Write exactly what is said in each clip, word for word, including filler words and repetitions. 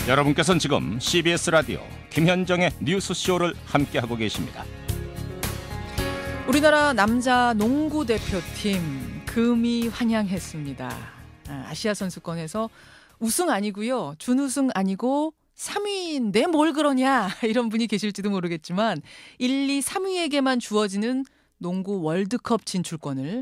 여러분께서는 지금 씨비에스 라디오 김현정의 뉴스쇼를 함께하고 계십니다. 우리나라 남자 농구 대표팀 금이 환영했습니다. 아시아 선수권에서 우승 아니고요. 준우승 아니고 삼 위인데 뭘 그러냐 이런 분이 계실지도 모르겠지만 일, 이, 삼 위에게만 주어지는 농구 월드컵 진출권을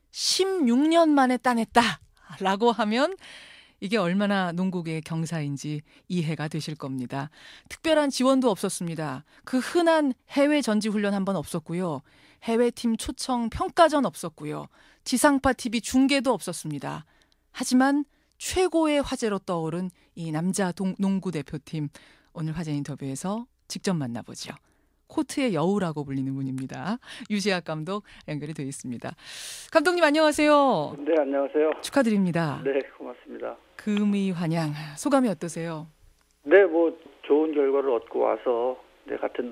십육 년 만에 따냈다라고 하면 이게 얼마나 농구계의 경사인지 이해가 되실 겁니다. 특별한 지원도 없었습니다. 그 흔한 해외 전지훈련 한 번 없었고요. 해외팀 초청 평가전 없었고요. 지상파 티비 중계도 없었습니다. 하지만 최고의 화제로 떠오른 이 남자 동, 농구 대표팀 오늘 화제 인터뷰에서 직접 만나보죠. 코트의 여우라고 불리는 분입니다. 유시학 감독 연결이 되어 있습니다. 감독님 안녕하세요. 네, 안녕하세요. 축하드립니다. 네, 고맙습니다. 금이 환영 소감이 어떠세요? 네, 뭐 좋은 결과를 얻고 와서 네, 같은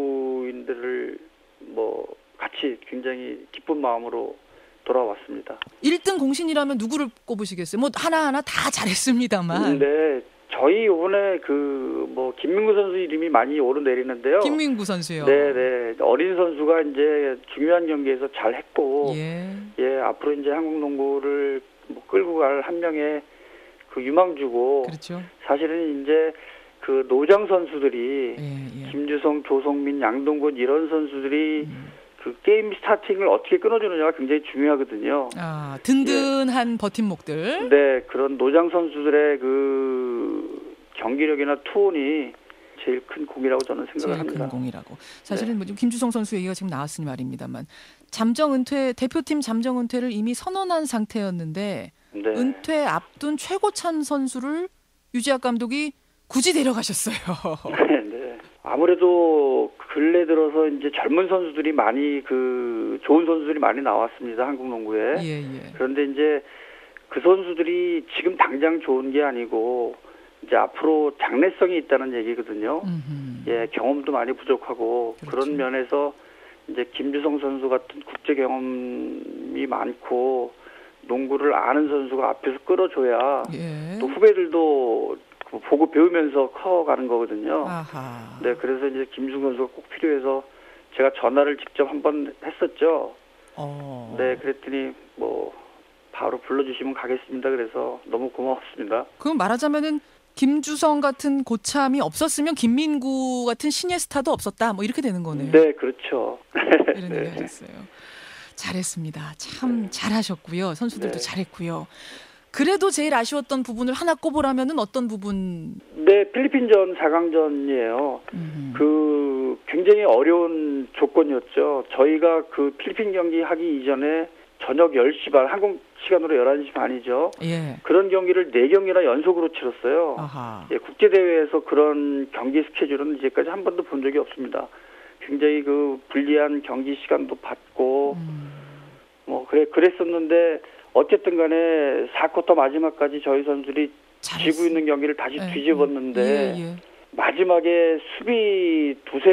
농구인들을 뭐 같이 굉장히 기쁜 마음으로 돌아왔습니다. 일 등 공신이라면 누구를 꼽으시겠어요? 뭐 하나하나 다 잘했습니다만. 네, 저희 이번에 그 뭐 김민구 선수 이름이 많이 오르내리는데요. 김민구 선수요. 네, 네. 어린 선수가 이제 중요한 경기에서 잘했고, 예, 예, 앞으로 이제 한국 농구를 뭐 끌고 갈 한 명의 그 유망주고, 그렇죠. 사실은 이제 그 노장 선수들이 예, 예. 김주성, 조성민, 양동근 이런 선수들이 음. 그 게임 스타팅을 어떻게 끊어주느냐가 굉장히 중요하거든요. 아, 든든한 예. 버팀목들. 네, 그런 노장 선수들의 그 경기력이나 투혼이 제일 큰 공이라고 저는 생각을 제일 합니다. 큰 공이라고. 사실은 네. 뭐 김주성 선수 얘기가 지금 나왔으니 말입니다만 잠정 은퇴 대표팀 잠정 은퇴를 이미 선언한 상태였는데 네. 은퇴 앞둔 최고참 선수를 유지학 감독이 굳이 데려가셨어요. 네, 네. 아무래도 근래 들어서 이제 젊은 선수들이 많이 그 좋은 선수들이 많이 나왔습니다. 한국 농구에. 예, 예. 그런데 이제 그 선수들이 지금 당장 좋은 게 아니고 이제 앞으로 장래성이 있다는 얘기거든요. 음흠. 예, 경험도 많이 부족하고 그렇죠. 그런 면에서 이제 김주성 선수 같은 국제 경험이 많고 농구를 아는 선수가 앞에서 끌어줘야 예. 또 후배들도 보고 배우면서 커가는 거거든요. 아하. 네, 그래서 이제 김주성 선수가 꼭 필요해서 제가 전화를 직접 한번 했었죠. 어. 네, 그랬더니 뭐 바로 불러주시면 가겠습니다. 그래서 너무 고맙습니다. 그럼 말하자면은 김주성 같은 고참이 없었으면 김민구 같은 신예 스타도 없었다. 뭐 이렇게 되는 거네요. 네, 그렇죠. 이런 네. 얘기 하셨어요. 잘했습니다. 참 잘하셨고요. 선수들도 네. 잘했고요. 그래도 제일 아쉬웠던 부분을 하나 꼽으라면은 어떤 부분? 네, 필리핀전 사 강전이에요. 음. 그 굉장히 어려운 조건이었죠. 저희가 그 필리핀 경기 하기 이전에 저녁 열 시 반, 한국 시간으로 열한 시 반이죠. 예. 그런 경기를 네 경기나 연속으로 치렀어요. 아하. 예, 국제대회에서 그런 경기 스케줄은 이제까지 한 번도 본 적이 없습니다. 굉장히 그 불리한 경기 시간도 받고, 음. 뭐, 그래, 그랬었는데, 어쨌든 간에 사 쿼터 마지막까지 저희 선수들이 잘했어. 지고 있는 경기를 다시 예, 뒤집었는데, 예, 예. 마지막에 수비 두세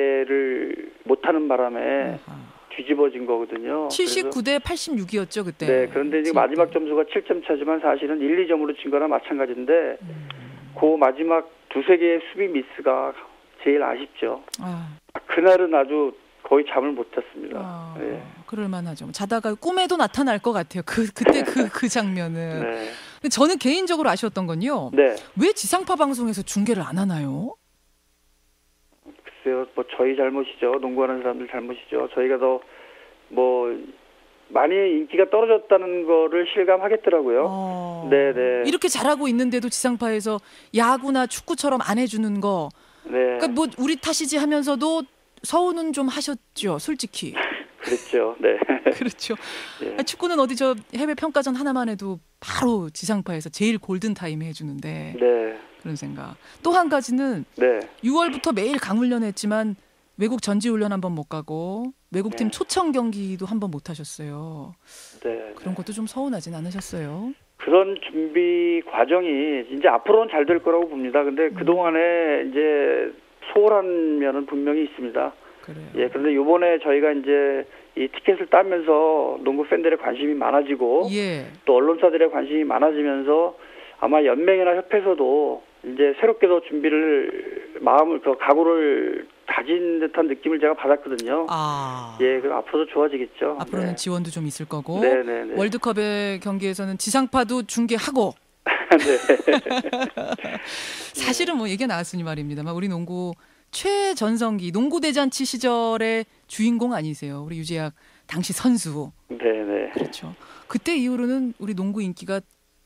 개를 못하는 바람에 아하. 뒤집어진 거거든요. 칠십구 대 팔십육이었죠 그때. 네, 그런데 이제 마지막 점수가 칠 점 차지만 사실은 일, 이 점으로 진 거나 마찬가지인데 음. 그 마지막 두세 개의 수비 미스가 제일 아쉽죠. 아, 그날은 아주 거의 잠을 못 잤습니다. 아, 네. 그럴만하죠. 자다가 꿈에도 나타날 것 같아요. 그 그때 그 그 장면은. 네. 근데 저는 개인적으로 아쉬웠던 건요. 네. 왜 지상파 방송에서 중계를 안 하나요? 글쎄요, 뭐 저희 잘못이죠. 농구하는 사람들 잘못이죠. 저희가 더 뭐 많이 인기가 떨어졌다는 거를 실감하겠더라고요. 어, 네네. 이렇게 잘하고 있는데도 지상파에서 야구나 축구처럼 안 해주는 거. 네. 그러니까 뭐 우리 탓이지 하면서도 서운은 좀 하셨죠, 솔직히. 그랬죠. 네. 그렇죠. 예. 아, 축구는 어디 저 해외 평가전 하나만 해도 바로 지상파에서 제일 골든 타임 해주는데 네. 그런 생각. 또 한 가지는 네. 유월부터 매일 강훈련 했지만 외국 전지훈련 한번 못 가고 외국팀 네. 초청 경기도 한번 못 하셨어요. 네. 그런 것도 좀 서운하진 않으셨어요? 그런 준비 과정이 이제 앞으로는 잘 될 거라고 봅니다. 근데 음. 그동안에 이제 소홀한 면은 분명히 있습니다. 그래요. 예, 그런데 이번에 저희가 이제 이 티켓을 따면서 농구 팬들의 관심이 많아지고 예. 또 언론사들의 관심이 많아지면서 아마 연맹이나 협회에서도 이제 새롭게도 준비를 마음을 그 각오를 다진 듯한 느낌을 제가 받았거든요. 아. 예, 그럼 앞으로도 좋아지겠죠. 앞으로는 네. 지원도 좀 있을 거고. 네네네. 월드컵의 경기에서는 지상파도 중계하고. 네. 사실은 뭐 얘기가 나왔으니 말입니다만 우리 농구 최전성기 농구 대잔치 시절의 주인공 아니세요? 우리 유재학 당시 선수. 네네. 그렇죠. 그때 이후로는 우리 농구 인기가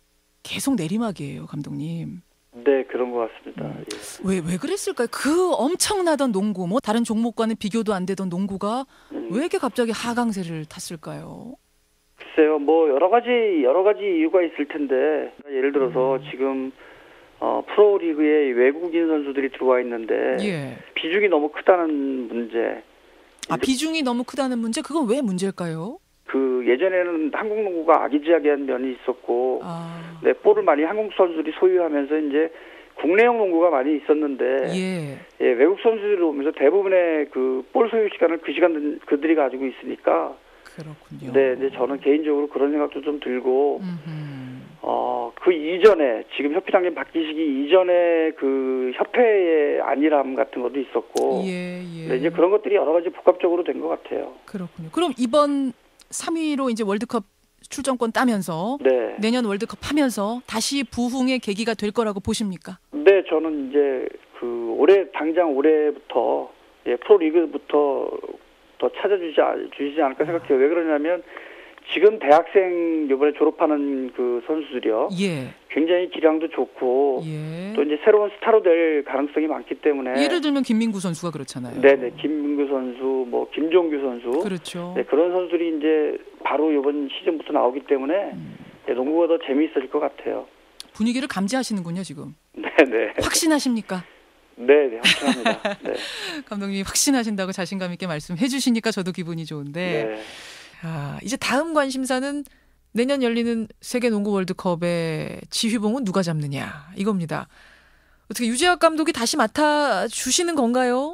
계속 내리막이에요, 감독님. 네, 그런 것 같습니다. 음. 예. 왜, 왜 그랬을까요? 그 엄청나던 농구, 뭐 다른 종목과는 비교도 안 되던 농구가 음. 왜 이렇게 갑자기 하강세를 탔을까요? 글쎄요, 뭐 여러 가지 여러 가지 이유가 있을 텐데 예를 들어서 음. 지금 어, 프로리그에 외국인 선수들이 들어와 있는데 예. 비중이 너무 크다는 문제. 아, 비중이 너무 크다는 문제? 그건 왜 문제일까요? 그 예전에는 한국 농구가 아기자기한 면이 있었고, 아. 네, 볼을 많이 한국 선수들이 소유하면서 이제 국내용 농구가 많이 있었는데, 예. 예, 외국 선수들이 오면서 대부분의 그 볼 소유 시간을 그 시간 그들이 가지고 있으니까, 그렇군요. 네, 이제 저는 개인적으로 그런 생각도 좀 들고, 음흠. 어, 그 이전에 지금 협회장님 바뀌시기 이전에 그 협회의 안일함 같은 것도 있었고, 예, 예. 네, 이제 그런 것들이 여러 가지 복합적으로 된 것 같아요. 그렇군요. 그럼 이번 삼 위로 이제 월드컵 출전권 따면서 네. 내년 월드컵 하면서 다시 부흥의 계기가 될 거라고 보십니까? 네, 저는 이제 그 올해 당장 올해부터 예, 프로리그부터 더 찾아주지 않- 주시지 않을까 생각해요. 왜 그러냐면 지금 대학생 이번에 졸업하는 그 선수들이요, 예. 굉장히 기량도 좋고 예. 또 이제 새로운 스타로 될 가능성이 많기 때문에 예를 들면 김민구 선수가 그렇잖아요. 네네, 김민구 선수, 뭐 김종규 선수, 그렇죠. 네, 그런 선수들이 이제 바로 이번 시즌부터 나오기 때문에 음. 네, 농구가 더 재미있어질 것 같아요. 분위기를 감지하시는군요, 지금. 네네. 확신하십니까? 네네, 확실합니다. 네. 감독님이 확신하신다고 자신감 있게 말씀해 주시니까 저도 기분이 좋은데 네. 아, 이제 다음 관심사는 내년 열리는 세계 농구 월드컵의 지휘봉은 누가 잡느냐 이겁니다. 어떻게 유재학 감독이 다시 맡아 주시는 건가요?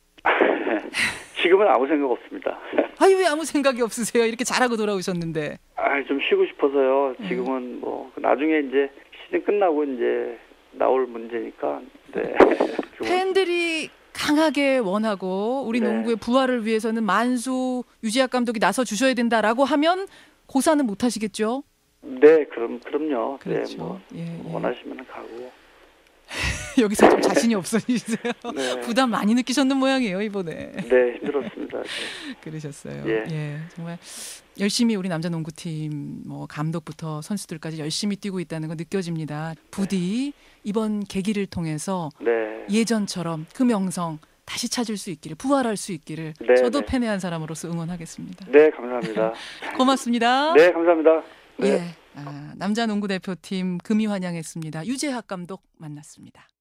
지금은 아무 생각 없습니다. 아니 왜 아무 생각이 없으세요? 이렇게 잘하고 돌아오셨는데. 아, 좀 쉬고 싶어서요. 지금은 뭐 나중에 이제 시즌 끝나고 이제 나올 문제니까. 네. 팬들이 강하게 원하고 우리 네. 농구의 부활을 위해서는 만수 유재학 감독이 나서 주셔야 된다라고 하면 고사는 못 하시겠죠? 네, 그럼 그럼요. 그렇죠. 네, 뭐 예, 예. 원하시면 가고. 여기서 좀 자신이 없어지세요. 네. 부담 많이 느끼셨는 모양이에요 이번에. 네, 힘들었습니다. 네. 그러셨어요. 예. 예, 정말 열심히 우리 남자 농구팀 뭐 감독부터 선수들까지 열심히 뛰고 있다는 거 느껴집니다. 부디 이번 계기를 통해서 네. 예전처럼 그 명성 다시 찾을 수 있기를, 부활할 수 있기를 네, 저도 네. 팬의 한 사람으로서 응원하겠습니다. 네, 감사합니다. 고맙습니다. 네, 감사합니다. 네. 예, 아, 남자 농구 대표팀 금이 환영했습니다. 유재학 감독 만났습니다.